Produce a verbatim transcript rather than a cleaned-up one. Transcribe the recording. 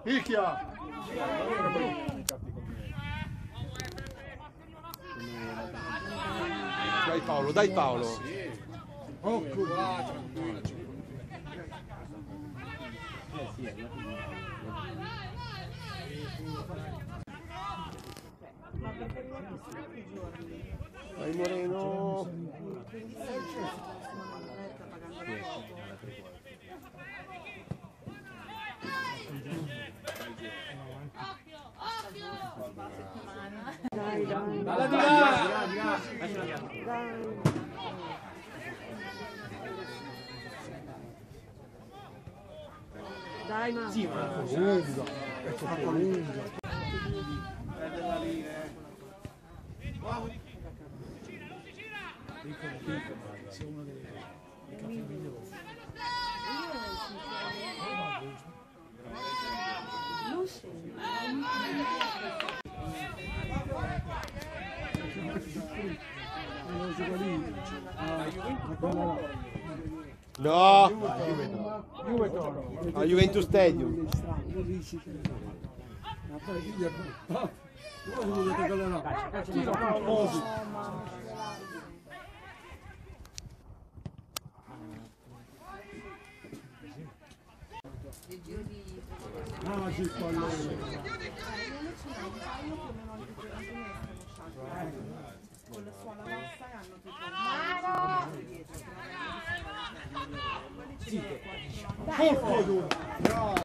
Picchia! Dai Paolo, dai Paolo. Occhio! Dai Moreno. Dai, dai. Dalla di là! Di là! Dai, ma. Sì, ma lunga. È troppo lunga. Prende la linea. Sei uno dei capi migliori. Non so. No! Juve Toro. A Juventus Stadium. Ah, sì, pallone. Con la suola bassa hanno tipo Colpo!